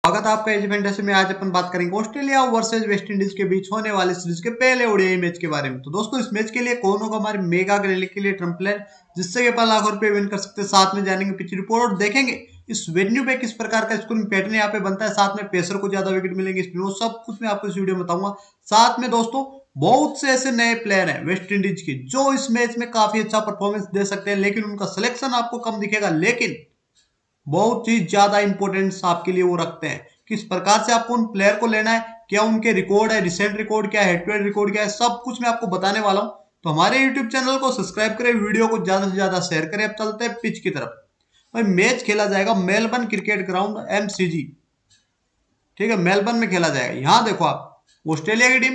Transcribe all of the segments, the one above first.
स्वागत है आपका एज फैंटेसी में। आज अपन बात करेंगे ऑस्ट्रेलिया वर्सेस वेस्ट इंडीज के बीच होने वाले सीरीज के पहले ओडीआई मैच के बारे में। तो दोस्तों, इस मैच के लिए कौन होगा हमारे मेगा ग्रैंड के लिए ट्रम्प प्लेयर जिससे कि 5 लाख रुपए विन कर सकते हैं। साथ में जानेंगे पिच रिपोर्ट और देखेंगे इस वेन्यू पे किस प्रकार का स्कोरिंग पैटर्न यहाँ पे बनता है। साथ में पेसर को ज्यादा विकेट मिलेंगे, स्पिनर, सब कुछ मैं आपको इस वीडियो में बताऊंगा। साथ में दोस्तों, बहुत से ऐसे नए प्लेयर हैं वेस्ट इंडीज के जो इस मैच में काफी अच्छा परफॉर्मेंस दे सकते हैं, लेकिन उनका सिलेक्शन आपको कम दिखेगा, लेकिन बहुत ही ज्यादा इंपॉर्टेंस आपके लिए वो रखते हैं। किस प्रकार से आपको उन प्लेयर को लेना है, क्या उनके रिकॉर्ड है, रिसेंट रिकॉर्ड क्या है, हेड टू हेड रिकॉर्ड क्या है, सब कुछ मैं आपको बताने वाला हूं। तो हमारे यूट्यूब चैनल को सब्सक्राइब करें, वीडियो को ज्यादा से ज्यादा शेयर करें। अब चलते हैं पिच की तरफ। भाई, मैच खेला जाएगा मेलबर्न क्रिकेट ग्राउंड MCG, ठीक है, मेलबर्न में खेला जाएगा। यहाँ देखो आप, ऑस्ट्रेलिया की टीम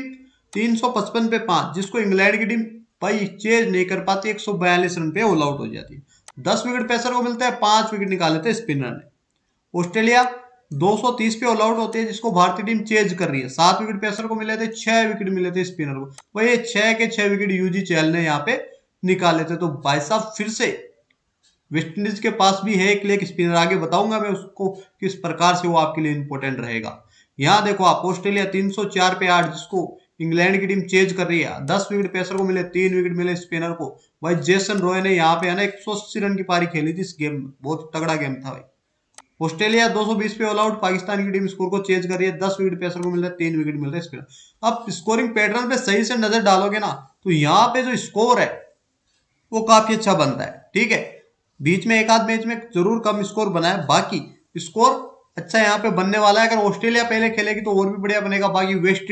355 पे 5, जिसको इंग्लैंड की टीम भाई चेज नहीं कर पाती, 142 रन पे ऑल आउट हो जाती है। 10 विकेट पेसर को मिलता है, 5 विकेट निकाले थे स्पिनर ने। ऑस्ट्रेलिया 230 पे ऑल आउट होती है, जिसको भारतीय टीम चेज कर रही है। 7 विकेट पेसर को मिले थे, 6 विकेट मिले थे स्पिनर को। वही 6 के 6 विकेट यूजी चहल ने यहाँ पे निकाले थे। तो भाई साहब, फिर से वेस्ट इंडीज के पास भी है एक लेग स्पिनर, आगे बताऊंगा मैं उसको किस प्रकार से वो आपके लिए इंपॉर्टेंट रहेगा। यहाँ देखो आप, ऑस्ट्रेलिया 304 पे 8, जिसको इंग्लैंड की टीम चेज कर रही है। 10 विकेट पेसर को मिले, 3 विकेट मिले स्पिनर को। भाई जेसन रॉय ने यहाँ पे है ना 180 रन की पारी खेली थी इस गेम में, बहुत तगड़ा गेम था भाई। ऑस्ट्रेलिया 220 पे ऑल आउट, पाकिस्तान की टीम स्कोर को चेज कर रही है। 10 विकेट पेसर को मिल रहा है, 3 विकेट मिल रहे हैं स्पिनर। अब स्कोरिंग पैटर्न पे सही से नजर डालोगे ना, तो यहाँ पे जो स्कोर है वो काफी अच्छा बनता है, ठीक है। बीच में एक आध मैच में जरूर कम स्कोर बना है, बाकी स्कोर अच्छा यहाँ पे बनने वाला है। अगर ऑस्ट्रेलिया पहले खेलेगी तो और भी बढ़िया बनेगा। बाकी वेस्ट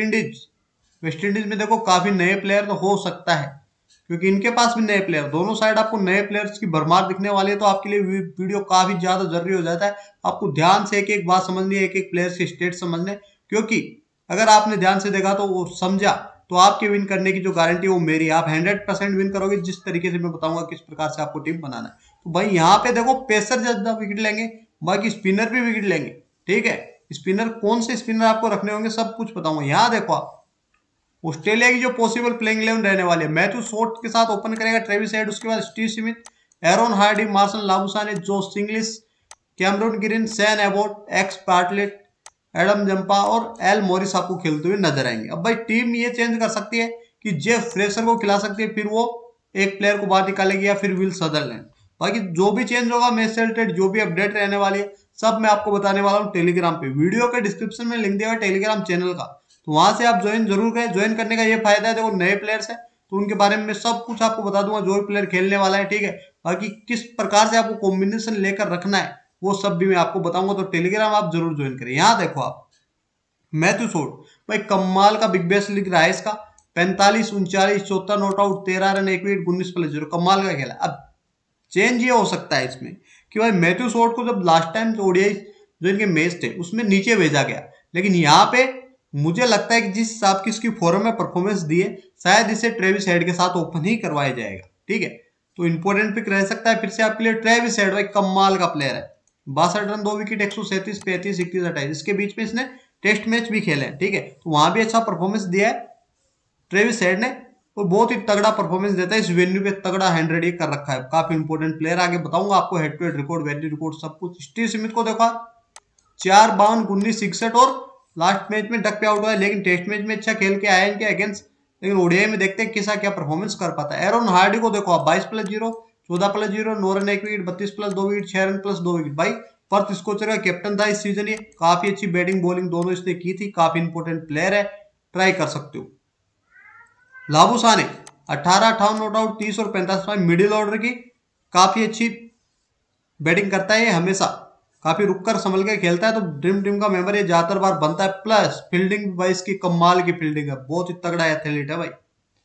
इंडीज में देखो काफी नए प्लेयर तो हो सकता है, क्योंकि इनके पास भी नए प्लेयर, दोनों साइड आपको नए प्लेयर्स की भरमार दिखने वाली है। तो आपके लिए वीडियो काफी ज्यादा जरूरी हो जाता है। आपको ध्यान से एक एक बात समझनी है, एक एक प्लेयर के स्टेट समझने, क्योंकि अगर आपने ध्यान से देखा तो वो समझा तो आपके विन करने की जो गारंटी है वो मेरी। आप 100% विन करोगे जिस तरीके से मैं बताऊंगा किस प्रकार से आपको टीम बनाना है। तो भाई यहाँ पे देखो, पेसर ज्यादा विकेट लेंगे, बाकी स्पिनर भी विकेट लेंगे, ठीक है। स्पिनर कौन से स्पिनर आपको रखने होंगे सब कुछ बताऊंगा। यहाँ देखो आप, ऑस्ट्रेलिया की जो पॉसिबल प्लेइंग 11 रहने वाले है, मैथ्यू शॉर्ट के साथ ओपन करेगा ट्रेविस हेड, उसके बाद Steve Smith, Aaron Hardie, Marshall Labuschagne, Josh Inglis, Cameron Green, Sean Abbott, X Bartlett, Adam Zampa और एल मॉरिस आपको खेलते हुए नजर आएंगे। अब भाई टीम ये चेंज कर सकती है कि जेफ फ्रेशर को खिला सकती है, फिर वो एक प्लेयर को बाहर निकालेगी, या फिर विल सदरलैंड। बाकी जो भी चेंज होगा, मैच से रिलेटेड जो भी अपडेट रहने वाली है, सब मैं आपको बताने वाला हूँ टेलीग्राम पे। वीडियो के डिस्क्रिप्शन में लिंक दिया हुआ टेलीग्राम चैनल का, तो वहां से आप ज्वाइन जरूर करें। ज्वाइन करने का ये फायदा है, देखो नए प्लेयर्स है तो उनके बारे में सब कुछ आपको बता दूंगा, जो प्लेयर खेलने वाला है, ठीक है। बाकी किस प्रकार से आपको कॉम्बिनेशन लेकर रखना है वो सब भी मैं आपको बताऊंगा, तो टेलीग्राम आप जरूर ज्वाइन करें। यहाँ देखो आप, मैथ्यू शॉर्ट भाई कमाल का बिग बैश लिख रहा है इसका, 45, 39, 74 नॉट आउट, 13 रन, 1 विकेट, 19+0, कमाल का खेला। अब चेंज ये हो सकता है इसमें कि भाई मैथ्यू शॉर्ट को जब लास्ट टाइम ओडीआई जो इनके मैच थे उसमें नीचे भेजा गया, लेकिन यहाँ पे मुझे लगता है कि जिस हिसाब की इसकी फॉर्म में परफॉर्मेंस दी है, शायद इसे ट्रेविस हेड के साथ ओपन ही करवाया जाएगा, ठीक है। तो इंपॉर्टेंट पिक रह सकता है फिर से आपके लिए ट्रेविस हेड, भाई कमाल का प्लेयर है। 62 रन, 2 विकेट, 137, 35, 31, 28, इसके बीच में इसने टेस्ट मैच भी खेले हैं, ठीक है। तो वहां भी अच्छा परफॉर्मेंस दिया है ट्रेविस हेड ने, और बहुत ही तगड़ा परफॉर्मेंस देता है। इस वेन्यू पे तगड़ा 100 ये कर रखा है, काफी इंपॉर्टेंट प्लेयर। आगे बताऊंगा आपको head to head record, value record, सब कुछ। स्टीव स्मिथ को देखा, 4 52, 19, 61 और लास्ट मैच में डक पे आउट हुआ है, लेकिन टेस्ट मैच में अच्छा खेल के आया इनके अगेंस्ट। लेकिन ओडीआई में देखते हैं किसा क्या परफॉर्मेंस कर पाता है। एरोन हार्डी को देखो आप, 22+0, 14+0, 9 run 1 wicket, 32+2 wicket, 6 run +2 wicket. भाई पर्थ स्कोचर का कैप्टन था इस सीजन, ये काफी अच्छी बैटिंग बॉलिंग दोनों इसने की थी, काफी इंपॉर्टेंट प्लेयर है, ट्राई कर सकते हो। लाबुसाने 18, 58 नॉट आउट, 30 और 45, मिडिल ऑर्डर की काफी अच्छी बैटिंग करता है ये, हमेशा काफी रुककर संभल के खेलता है, तो ड्रीम टीम का मेंबर ये ज्यादातर बार बनता है। प्लस फील्डिंग भाई इसकी कमाल की फील्डिंग है, बहुत ही तगड़ा एथलीट है भाई।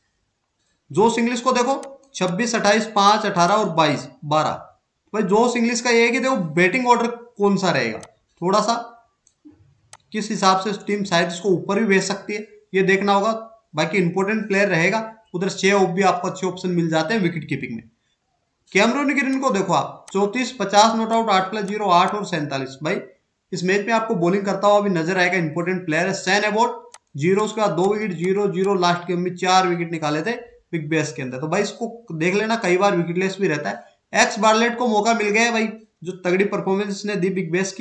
जोश इंग्लिश को देखो, 26, 28, 5, 18 और 22, 12। भाई जोश इंग्लिश का ये है कि देखो बैटिंग ऑर्डर कौन सा रहेगा, थोड़ा सा किस हिसाब से टीम शायद इसको ऊपर भी भेज सकती है, ये देखना होगा। बाकी इंपॉर्टेंट प्लेयर रहेगा उधर, 6 ऑफ भी आपको अच्छे ऑप्शन मिल जाते हैं विकेट कीपिंग में। कैमरून ग्रीन को देखो आप, 34, 50 नॉट आउट, 8+0, 8 और 47। भाई इस मैच में आपको बॉलिंग करता हुआ भी नजर आएगा, इंपॉर्टेंट प्लेयर है। सैन एबोट 0, उसके बाद 2 विकेट, 0, 0, लास्ट गेम में 4 विकेट निकाले थे बिग बैश के अंदर। तो भाई इसको देख लेना, कई बार विकेटलेस भी रहता है। एक्स बार्लेट को मौका मिल गया है भाई, जो तगड़ी परफॉर्मेंस इसने दी बिग बैश की,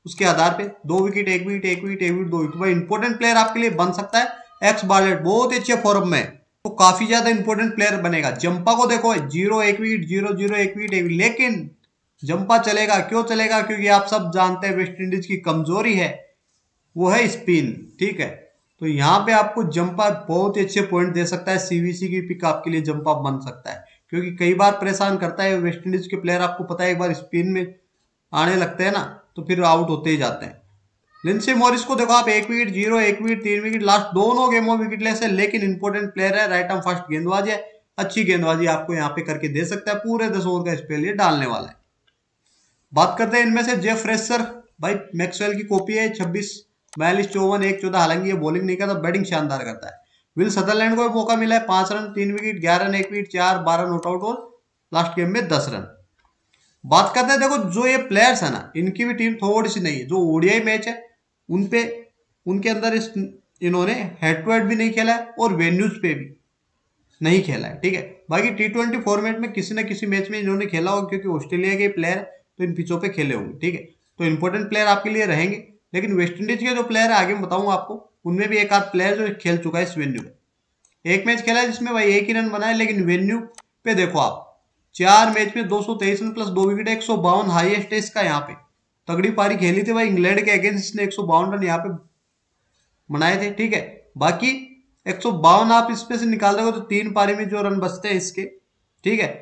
उसके आधार पे 2 wicket 1 wicket 1 wicket 1 wicket 2 wicket, भाई इंपॉर्टेंट प्लेयर आपके लिए बन सकता है। एक्स बार्लेट बहुत ही अच्छे फॉर्म में, तो काफी ज्यादा इंपॉर्टेंट प्लेयर बनेगा। जंपा को देखो 0 1 विकेट 0 0 1 विकेट 1 विकेट, लेकिन जंपा चलेगा, क्यों चलेगा? क्योंकि आप सब जानते हैं वेस्ट इंडीज की कमजोरी है वो है स्पिन, ठीक है। तो यहाँ पे आपको जंपा बहुत ही अच्छे पॉइंट दे सकता है, सीवीसी की पिक आपके लिए जंपा बन सकता है, क्योंकि कई बार परेशान करता है वेस्ट इंडीज के प्लेयर। आपको पता है एक बार स्पिन में आने लगते हैं ना तो फिर आउट होते ही जाते हैं। लिंडसे मॉरिस को देखो आप 1 विकेट 0 1 विकेट 3 विकेट लास्ट दोनों गेमों विकेट लेस है, लेकिन इंपॉर्टेंट प्लेयर है, राइट आर्म फास्ट गेंदबाज है, अच्छी गेंदबाजी आपको यहाँ पे करके दे सकता है, पूरे 10 ओवर का स्पेल ये डालने वाला है। बात करते हैं इनमें से जेफ फ्रेशर, भाई मैक्सवेल की कॉपी है, 26 42 54 1 14, हालांकि ये बॉलिंग नहीं करता, बैटिंग शानदार करता है। विल सदरलैंड को मौका मिला है, 5 run 3 wicket 11 run 1 wicket 4 12 not out और लास्ट गेम में 10 रन। बात करते हैं, देखो जो ये प्लेयर्स है ना इनकी भी टीम थोड़ी सी नहीं है, जो ओडीआई मैच है उनपे उनके अंदर इन्होंने हेड टू हेड भी नहीं खेला है और वेन्यूज पे भी नहीं खेला है, ठीक है। बाकी T20 फॉर्मेट में किसी न किसी मैच में इन्होंने खेला होगा, क्योंकि ऑस्ट्रेलिया के प्लेयर तो इन पिचों पे खेले होंगे, ठीक है। तो इंपॉर्टेंट प्लेयर आपके लिए रहेंगे, लेकिन वेस्ट इंडीज के जो प्लेयर है आगे मैं बताऊंगा आपको, उनमें भी एक आध प्लेयर जो खेल चुका है इस वेन्यू में। एक मैच खेला है जिसमें भाई 1 ही रन बनाए, लेकिन वेन्यू पे देखो आप 4 मैच में 223 रन प्लस 2 विकेट, 152 हाईएस्ट है इसका। यहाँ पे तगड़ी पारी खेली थी भाई इंग्लैंड के अगेंस्ट, इसने 152 रन यहाँ पे बनाए थे, ठीक है। बाकी 152 आप इसमें से निकाल दोगे तो 3 पारी में जो रन बचते हैं इसके, ठीक है,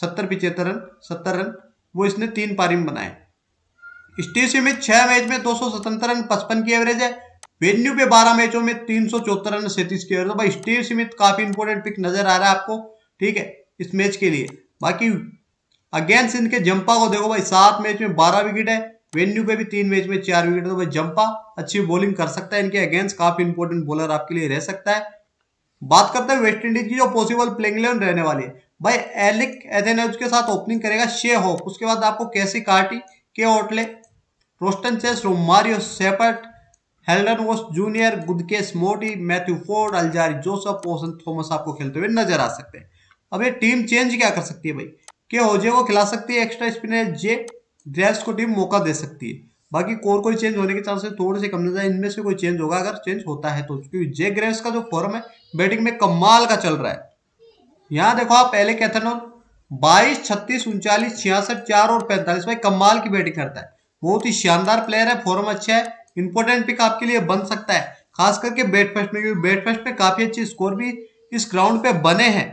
70 रन वो इसने 3 पारी में बनाए। स्टीव स्मिथ 6 मैच में 277 रन 55 की एवरेज है, वेन्यू पे 12 मैचों में 374 रन 37 की एवरेज। तो भाई स्टीव स्मिथ काफी इंपॉर्टेंट पिक नजर आ रहा है आपको, ठीक है, इस मैच के लिए। बाकी अगेंस्ट इनके जंपा को देखो भाई 7 मैच में 12 विकेट है, वेन्यू पे भी 3 मैच में 4 विकेट है, तो भाई जंपा अच्छी बॉलिंग कर सकता है, इनके अगेंस्ट काफी इंपॉर्टेंट बॉलर आपके लिए रह सकता है। बात करते हैं वेस्ट इंडीज की जो पॉसिबल प्लेइंग 11 रहने वाली है, भाई एलिक एथेनेज के साथ ओपनिंग करेगा शे होप, उसके बाद आपको Keacy Carty K Ottley Roston Chase Romario Shepherd Hayden Walsh junior Gudakesh Motie Matthew Forde Alzarri Joseph Oshane Thomas आपको खेलते हुए नजर आ सकते हैं। अब ये टीम चेंज क्या कर सकती है भाई, के ओजे को खिला सकती है एक्स्ट्रा स्पिनर, जे ग्रेव्स को टीम मौका दे सकती है। बाकी कोई चेंज होने के चांसेस थोड़े से कम नजर आए, इनमें से कोई चेंज होगा अगर चेंज होता है तो, क्योंकि जे ग्रेव्स का जो फॉर्म है बैटिंग में कमाल का चल रहा है। यहाँ देखो आप पहले कैथनोल 22 36 39 66 4 और 45, भाई कमाल की बैटिंग करता है, बहुत ही शानदार प्लेयर है, फॉर्म अच्छा है, इंपॉर्टेंट पिक आपके लिए बन सकता है, खास करके बैट फर्स्ट में, क्योंकि बैट फर्स्ट में काफी अच्छे स्कोर भी इस ग्राउंड पे बने हैं,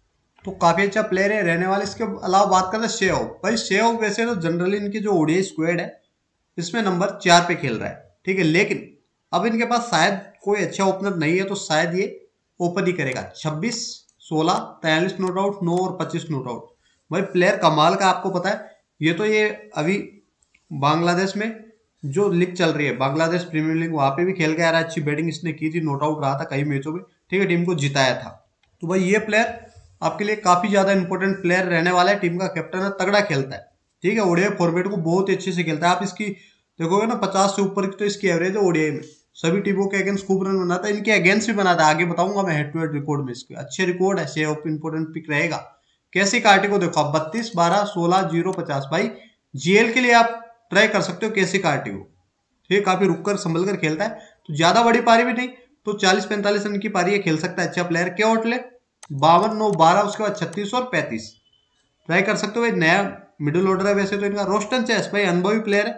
तो काफी अच्छा प्लेयर है रहने वाले। इसके अलावा बात करते हैं शेव, भाई शेव वैसे तो जनरली इनकी जो ओडीआई स्क्वाड है इसमें नंबर 4 पे खेल रहा है, ठीक है, लेकिन अब इनके पास शायद कोई अच्छा ओपनर नहीं है, तो शायद ये ओपन ही करेगा। 26 16 43 नॉट आउट 9 और 25 नॉट आउट, भाई प्लेयर कमाल का, आपको पता है ये तो ये अभी बांग्लादेश में जो लीग चल रही है, बांग्लादेश प्रीमियर लीग, वहां पे भी खेल के आ रहा है, अच्छी बैटिंग इसने की थी, नॉट आउट रहा था कई मैचों में, ठीक है, टीम को जिताया था। तो भाई ये प्लेयर आपके लिए काफी ज्यादा इंपॉर्टेंट प्लेयर रहने वाला है, टीम का कैप्टन है, तगड़ा खेलता है, ठीक है, ओडीआई फॉर्मेट को बहुत ही अच्छे से खेलता है। आप इसकी देखोगे ना 50 से ऊपर की तो इसकी एवरेज है ओडीआई में, सभी टीमों के अगेंस्ट खूब रन बनाता है, इनके अगेंस्ट भी बनाता है, आगे बताऊंगा मैं हेड टू हेड रिकॉर्ड में इसके अच्छे रिकॉर्ड है, शेयर ऑफ इंपोर्टेंट पिक रहेगा। कैसी कार्टी को देखो आप 32 12 16 0 50, भाई जीएल के लिए आप ट्राई कर सकते हो कैसी कार्टी को, ठीक है, काफी रुक कर संभल कर खेलता है, तो ज्यादा बड़ी पारी भी नहीं, तो 40-45 रन की पारी खेल सकता है, अच्छा प्लेयर। क्या ओटले 52 9 12, उसके बाद 36 और 35 ट्राई कर सकते हो, भाई नया मिडिल ऑर्डर है वैसे तो इनका। रोस्टन चेस भाई अनुभवी प्लेयर है,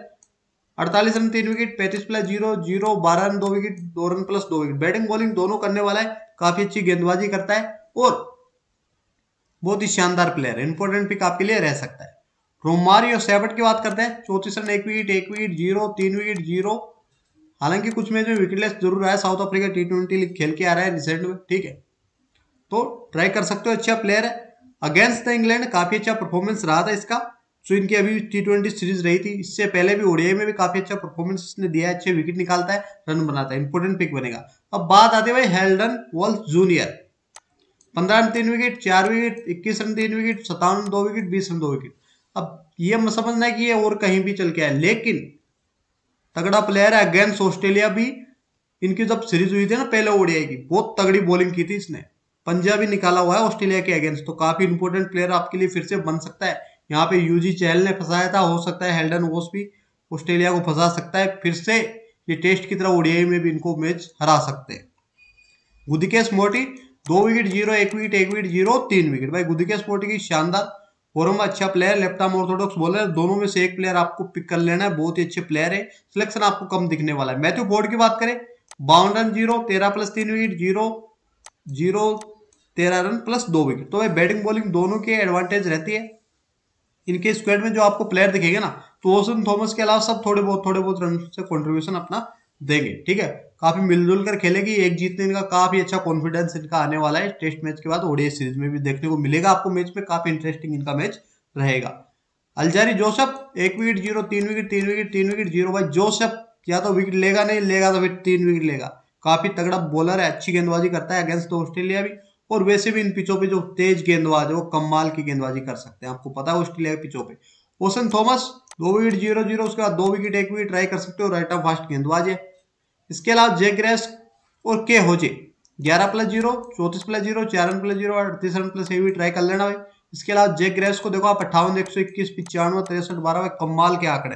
48 run 3 wicket 35 plus 0 0 12 run 2 wicket 2 run plus 2 wicket, batting bowling दोनों करने वाला है, काफी अच्छी गेंदबाजी करता है और बहुत ही शानदार प्लेयर है, इंपॉर्टेंट पिक आपके लिए रह सकता है। रोमारियो सेबर्ट की बात करते हैं, 34 रन 1 विकेट 0 3 विकेट 0, हालांकि कुछ मैच में विकेटलेस जरूर रहा है, साउथ अफ्रीका T20 लीग खेल के आ रहा है रिसेंट में, ठीक है, तो ट्राई कर सकते हो, अच्छा प्लेयर है। अगेंस्ट द इंग्लैंड काफी अच्छा परफॉर्मेंस रहा था इसका, जो इनकी अभी T20 सीरीज रही थी, इससे पहले भी ओडीआई में भी काफी अच्छा परफॉर्मेंस इसने दिया है, अच्छे विकेट निकालता है, रन बनाता है, इंपोर्टेंट पिक बनेगा। अब बात आती है भाई Hayden Walsh junior, 15 run 3 wicket 4 wicket 21 run 3 wicket 57 run 2 wicket 20 run 2 wicket. अब ये समझना है कि ये और कहीं भी चल के आए, लेकिन तगड़ा प्लेयर है, अगेंस्ट ऑस्ट्रेलिया भी इनकी जब सीरीज हुई थी ना पहले ओडीआई की, बहुत तगड़ी बॉलिंग की थी इसने, पंजाबी निकाला हुआ है ऑस्ट्रेलिया के अगेंस्ट, तो काफी इंपोर्टेंट प्लेयर आपके लिए फिर से बन सकता है। यहाँ पे यूजी चहल ने फंसाया था, हो सकता है हेल्डन वोस भी ऑस्ट्रेलिया को फंसा सकता है, फिर से ये टेस्ट की तरह ओडीआई में भी इनको मैच हरा सकते हैं। गुदिकेश मोटी 2 विकेट 0, 1 विकेट 1 विकेट 0, 3 विकेट। भाई गुदिकेश मोटी की शानदार फॉर्म में अच्छा player, left arm orthodox bowler, दोनों में से एक प्लेयर आपको पिक कर लेना है, बहुत ही अच्छे प्लेयर है, सिलेक्शन आपको कम दिखने वाला है। मैथ्यू फोर्ड की बात करें 52 run 0, 13+3 wicket 0, 0, 13 run plus 2 wicket. तो भाई बैटिंग बॉलिंग दोनों की एडवांटेज रहती है। इनके स्क्वाड में जो आपको प्लेयर दिखेंगे ना, तो ओसन थॉमस के अलावा सब थोड़े बहुत रन से कंट्रीब्यूशन अपना देंगे, ठीक है। काफी मिलजुल कर खेलेगी, एक जीतने का काफी अच्छा कॉन्फिडेंस इनका आने वाला है। टेस्ट मैच के बाद ओडीआई सीरीज में भी देखने को मिलेगा आपको मैच में, काफी इंटरेस्टिंग इनका मैच रहेगा। Alzarri Joseph 1 wicket 0, 3 wicket 3 wicket 3 wicket 0। भाई जोसेफ या तो विकेट लेगा, नहीं लेगा तो फिर 3 विकेट लेगा। काफी तगड़ा बॉलर है, अच्छी गेंदबाजी करता है अगेंस्ट ऑस्ट्रेलिया भी, और वैसे भी इन पिचों पे जो तेज गेंदबाज है वो कमाल की गेंदबाजी कर सकते हैं, आपको पता है ऑस्ट्रेलिया के पिचों पे। ओसन थॉमस 2 विकेट 0, 0, उसके बाद 2 विकेट 1 विकेट ट्राई कर सकते हो, राइट ऑफ फास्ट गेंदबाज है। इसके अलावा जे ग्रेस और के होजे 11+0, 34+0, 4 रन+0, 38 रन+1 भी ट्राई कर लेना भाई। इसके अलावा जे ग्रेस को देखो आप 58, 121, 95, 63, 12, कमाल के आंकड़े।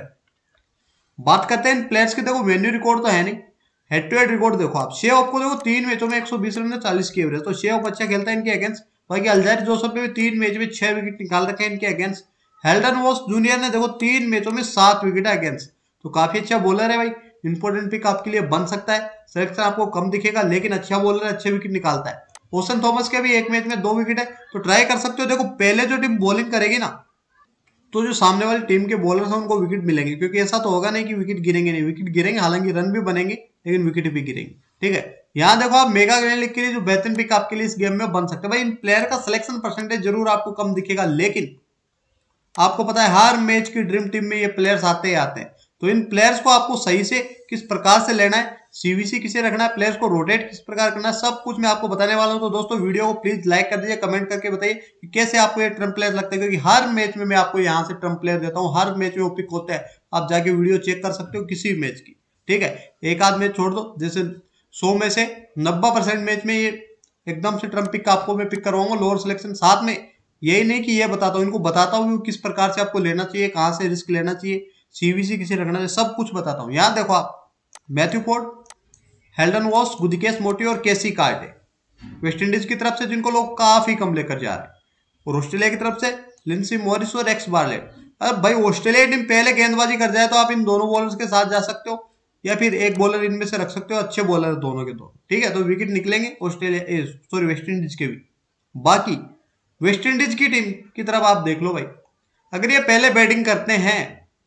बात करते हैं इन प्लेयर्स के, देखो वेन्यू रिकॉर्ड तो है नहीं, हेड टू हेड रिकॉर्ड देखो आप। शेव ऑफ को देखो 3 मैचों में 120 रन 40 की एवरेज, तो शेव ऑफ अच्छा खेलता है इनके अगेंस्ट। बाकी अल्जारी जोसेफ ने भी 3 मैच में 6 विकेट निकाल रखे हैं इनके अगेंस्ट। हेल्डन वॉस जूनियर ने देखो 3 मैचों में 7 विकेट अगेंस्ट, तो काफी अच्छा बॉलर है भाई, इंपोर्टेंट पिक आपके लिए बन सकता है। सिलेक्शन आपको कम दिखेगा लेकिन अच्छा बॉलर है, अच्छे विकेट निकालता है। ओसन थॉमस के भी एक मैच में 2 विकेट है, तो ट्राई कर सकते हो। देखो पहले जो टीम बॉलिंग करेगी ना, तो जो सामने वाली टीम के बॉलर्स हैं उनको विकेट मिलेंगे, क्योंकि ऐसा तो होगा नहीं कि विकेट गिरेंगे नहीं, विकेट गिरेंगे, हालांकि रन भी बनेंगे लेकिन विकेट भी गिरेंगे, ठीक है। यहाँ देखो आप मेगा ग्रैंड लीग के लिए जो बेहतरीन पिक आपके लिए इस गेम में बन सकते हैं। भाई इन प्लेयर का सिलेक्शन परसेंटेज जरूर आपको कम दिखेगा, लेकिन आपको पता है हर मैच की ड्रीम टीम में ये प्लेयर्स आते ही आते हैं, तो इन प्लेयर्स को आपको सही से किस प्रकार से लेना है, सीवीसी किसे रखना है, प्लेयर्स को रोटेट किस प्रकार करना है, सब कुछ मैं आपको बताने वाला हूं। तो दोस्तों वीडियो को प्लीज लाइक कर दीजिए, कमेंट करके बताइए कि कैसे आपको ये ट्रम्प प्लेयर लगते हैं, क्योंकि हर मैच में मैं आपको यहाँ से ट्रम्प प्लेयर देता हूँ, हर मैच में वो पिक होते हैं, आप जाके वीडियो चेक कर सकते हो किसी मैच की, ठीक है। एक आध मैच छोड़ दो, जैसे 100 में से 90% मैच में ये एकदम से ट्रम्प पिक आपको मैं पिक करवाऊंगा, लोअर सिलेक्शन। साथ में यही नहीं कि ये बताता हूँ, इनको बताता हूँ किस प्रकार से आपको लेना चाहिए, कहाँ से रिस्क लेना चाहिए, सीवीसी किसे रखना चाहिए, सब कुछ बताता हूँ। यहाँ देखो आप Matthew Forde, Hayden Walsh, Gudakesh Motie और केसी कार्टे वेस्ट इंडीज की तरफ से जिनको लोग काफी कम लेकर जा रहे हैं, और ऑस्ट्रेलिया की तरफ से लिंसी मॉरिस और एक्स बार्लेट। अगर भाई ऑस्ट्रेलिया टीम पहले गेंदबाजी कर जाए तो आप इन दोनों बॉलर्स के साथ जा सकते हो, या फिर एक बॉलर इनमें से रख सकते हो, अच्छे बॉलर दोनों के दोनों, ठीक है। तो विकेट निकलेंगे ऑस्ट्रेलिया सॉरी वेस्ट इंडीज के भी। बाकी वेस्ट इंडीज की टीम की तरफ आप देख लो भाई, अगर ये पहले बैटिंग करते हैं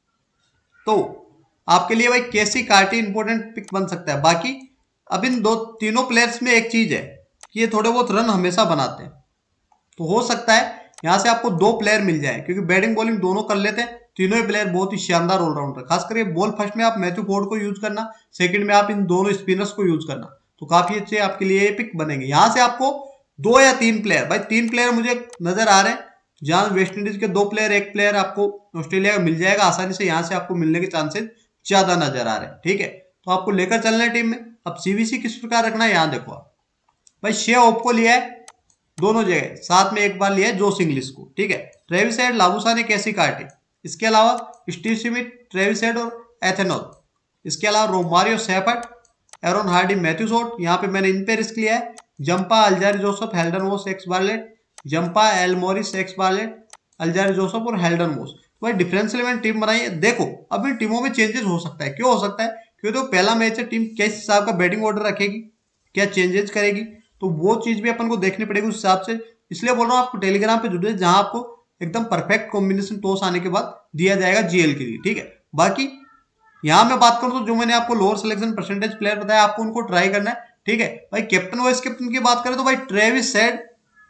तो आपके लिए भाई केसी कार्टी इंपोर्टेंट पिक बन सकता है। बाकी अब इन तीनों प्लेयर्स में एक चीज है कि ये थोड़े बहुत रन हमेशा बनाते हैं, तो हो सकता है यहां से आपको 2 प्लेयर मिल जाए, क्योंकि बैटिंग बॉलिंग दोनों कर लेते हैं, तीनों ही प्लेयर बहुत ही शानदार ऑलराउंडर। खासकर बॉल फर्स्ट में आप मैथ्यू फोर्ड को यूज करना, सेकंड में आप इन दोनों स्पिनर्स को यूज करना, तो काफी अच्छे आपके लिए पिक बनेंगे। यहां से आपको 2 या 3 प्लेयर, भाई 3 प्लेयर मुझे नजर आ रहे हैं, जहां वेस्ट इंडीज के 2 प्लेयर, 1 प्लेयर आपको ऑस्ट्रेलिया का मिल जाएगा आसानी से, यहां से आपको मिलने के चांसेस ज्यादा नजर आ रहे हैं, ठीक है। तो आपको लेकर चलना है टीम में। अब सीवीसी किस प्रकार रखना है यहाँ देखो आप, भाई शेव ऑफ को लिया है दोनों जगह, साथ में एक बार लिया है जोश इंग्लिश को, ठीक है। ट्रेविस हेड, लाबुसा ने कैसी काटे, इसके अलावा स्टीव स्मिथ, ट्रेविस हेड और एथेनॉल, इसके अलावा Romario Shepherd, Aaron Hardie, Matthew Short, यहाँ पे मैंने इन पे रिस्क लिया है। Zampa, Alzarri Joseph, Hayden Walsh, X Bartlett, Zampa, L Morris, X Bartlett, Alzarri Joseph और हेल्डन वॉस। भाई डिफरेंस 11 टीम बनाई है। देखो अब इन टीमों में चेंजेस हो सकता है, क्यों हो सकता है, क्योंकि तो पहला मैच है, टीम किस हिसाब का बैटिंग ऑर्डर रखेगी, क्या चेंजेस करेगी, तो वो चीज भी अपन को देखनी पड़ेगी उस हिसाब से। इसलिए बोल रहा हूँ आपको टेलीग्राम पे जुड़े, जहां आपको एकदम परफेक्ट कॉम्बिनेशन टॉस आने के बाद दिया जाएगा जीएल के लिए, ठीक है। बाकी यहाँ मैं बात करूँ तो जो मैंने आपको लोअर सिलेक्शन परसेंटेज प्लेयर बताया, आपको उनको ट्राई करना है, ठीक है। भाई कैप्टन वाइस कैप्टन की बात करें तो भाई ट्रेविस हेड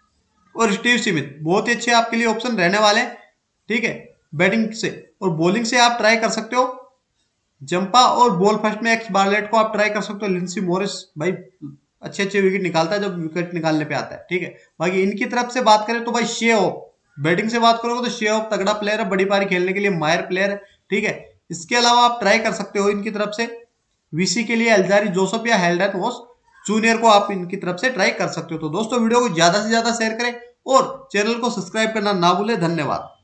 और स्टीव स्मिथ बहुत ही अच्छे आपके लिए ऑप्शन रहने वाले हैं, ठीक है। बैटिंग से और बॉलिंग से आप ट्राई कर सकते हो जंपा, और बॉल फर्स्ट में एक्स बार्लेट को आप ट्राई कर सकते हो। लिंसी मॉरिस भाई अच्छे अच्छे विकेट निकालता है जब विकेट निकालने पे आता है, ठीक है। बाकी इनकी तरफ से बात करें तो भाई शेव, बैटिंग से बात करोगे तो शेव तगड़ा प्लेयर है, बड़ी पारी खेलने के लिए माहिर प्लेयर है, ठीक है। इसके अलावा आप ट्राई कर सकते हो इनकी तरफ से वीसी के लिए अल्जारी जोसेफ या हेल्डन वॉस जूनियर को आप इनकी तरफ से ट्राई कर सकते हो। तो दोस्तों वीडियो को ज्यादा से ज्यादा शेयर करें और चैनल को सब्सक्राइब करना ना भूलें। धन्यवाद।